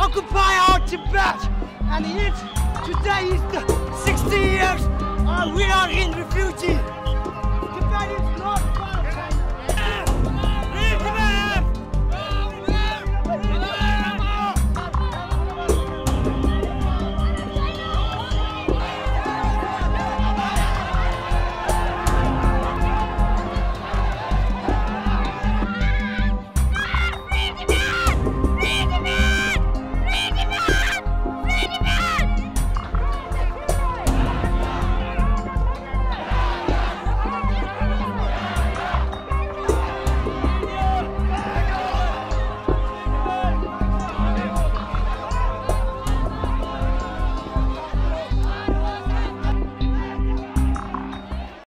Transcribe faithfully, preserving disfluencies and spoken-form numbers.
occupy our Tibet, and it today is the sixty years uh, we are